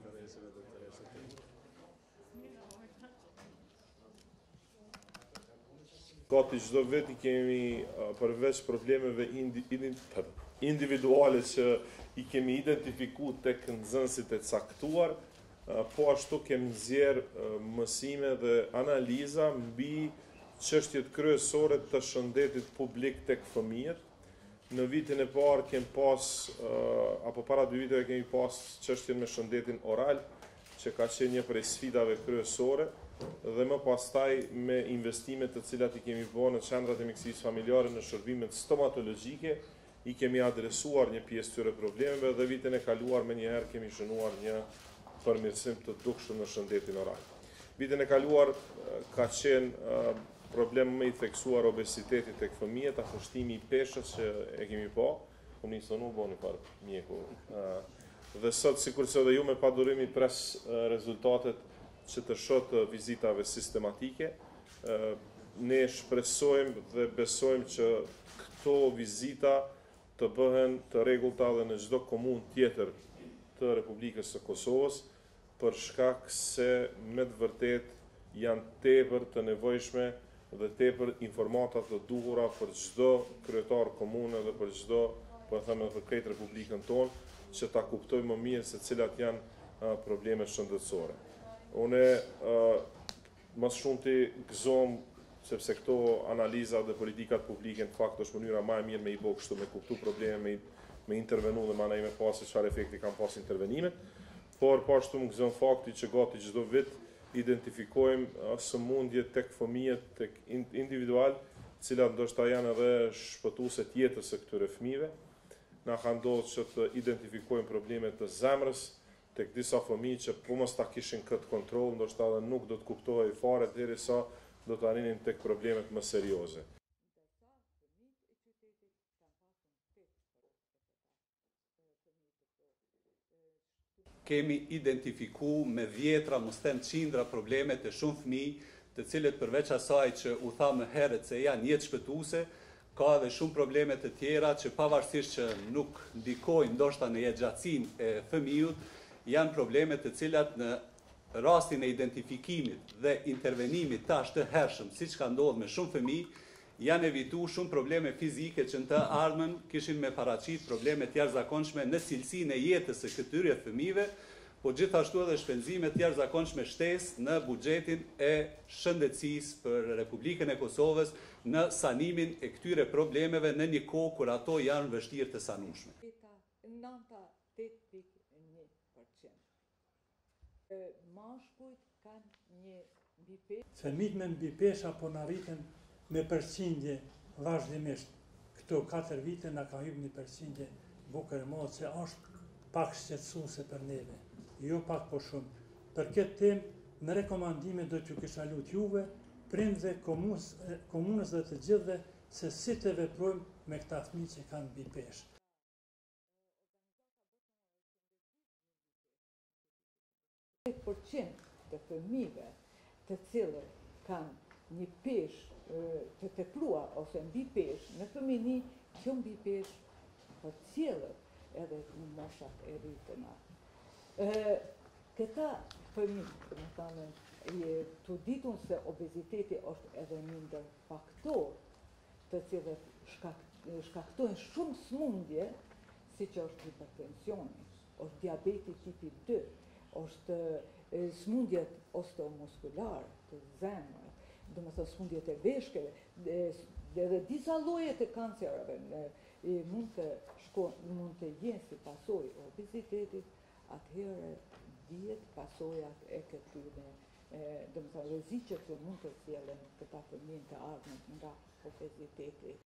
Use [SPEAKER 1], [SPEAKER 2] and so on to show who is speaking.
[SPEAKER 1] intereseve dhe interesat e tij. Gati çdo vit i kemi përveç problemeve individuale që i kemi identifikuar tek nxënësit e caktuar, po ashtu kemi nxjerrë mësime dhe analiza mbi çështjet kryesore të shëndetit publik tek fëmijët. Në vitin e parë kemi pas, apo para 2 viteve kemi pas çështjen me shëndetin oral, që ka qenë një prej sfidave kryesore, dhe më pastaj me investimet të cilat i kemi bërë në qendrat e mjekësisë familjare në shërbimet stomatologjike, i kemi adresuar një pjesë tyre problemeve dhe vitin e kaluar me njëherë kemi shënuar një përmirësim të dukshëm në shëndetin oral. Vitin e kaluar ka qenë problem më i theksuar obesiteti tek fëmijët, afërshtimi i peshës që e kemi pa, unë nisë nuk boni par mjeku. Dhe sot, sikur se dhe ju me padurimi pres rezultatet që të shotë vizitave sistematike, ne shpresojmë dhe besojmë që këto vizita të bëhen të rregullta dhe në çdo komunë tjetër të Republikës së Kosovës, për shkak se me të vërtet janë tepër të nevojshme dhe tepër informata të duhura për çdo kryetar komune dhe për çdo, po e them edhe për krejt Republikën tonë, që ta kuptojmë më mirë se cilat janë problemet shëndetësore. Une mas shumti gëzom sepse këto analiza dhe politikat publike në fakt është mënyra më e mirë me i bë kështu, me kuptu probleme, me intervenu dhe mandej me pasë çfarë efekti kanë pas intervenimet, por po ashtu më gëzon fakti që gati çdo vit identifikojmë sëmundje tek fëmijët, tek individual, cilat ndoshta janë edhe shpëtuese të jetës së këtyre fëmijëve. Na ka ndodhur që të identifikojmë probleme të zemrës tek disa fëmijë që po mos ta kishin këtë kontroll, ndoshta edhe nuk do të kuptohej fare derisa do të arrinin tek problemet më serioze.
[SPEAKER 2] Kemi identifikuar me dhjetra, mos them qindra probleme të shumë fëmijë, të cilët përveç asaj që u tha më herët se janë jetë shpëtuese, ka edhe shumë probleme të tjera që pavarësisht që nuk ndikojnë ndoshta në jetëgjatësinë e fëmijës, janë probleme të cilat në rastin e identifikimit dhe intervenimit tash të hershëm, siç ka ndodhur me shumë fëmijë, janë evitu shumë probleme fizike që në të ardhmen kishin me paraqit probleme të jashtëzakonshme në cilësinë e jetës së këtyre fëmijëve, po gjithashtu edhe shpenzime të jashtëzakonshme shtesë në buxhetin e shëndetësisë për Republikën e Kosovës në sanimin e këtyre problemeve në një kohë kur ato janë vështirë të sanueshme.
[SPEAKER 3] 98.1%. Mashkujt kanë një mbipesë.
[SPEAKER 4] Fëmijët me mbipesha po në rritën me përqindje vazhdimisht. Këto 4 vite na ka hyrë një përqindje bukur e madhe që është pak shqetësuese për neve. Jo pak po shumë. Për këtë temë, në rekomandime do t'ju kisha lut juve, prindve, komunës dhe të gjithëve, se si të veprojmë me këta fëmijë që kanë mbipeshë.
[SPEAKER 3] %% të fëmijëve të cilët kanë një peshë të tepruar ose mbi peshë në fëmijëni, kjo mbi peshë përcjellet edhe në moshat e rritëna. Këta fëmijë, domethënë, të ditun se obeziteti është edhe një ndër faktor të cilët shkaktojnë shumë smundje, siç është hipertensioni, është diabeti tipi 2, është smundjet osteomuskulare të zemrës, domethënë smundjet e veshkeve, edhe disa lloje të kancerave mund të jenë si pasojë e obezitetit, atëherë dihet pasojat e këtyre, domethënë rreziqet që mund të sjellen këta fëmijë të ardhmen nga obeziteti.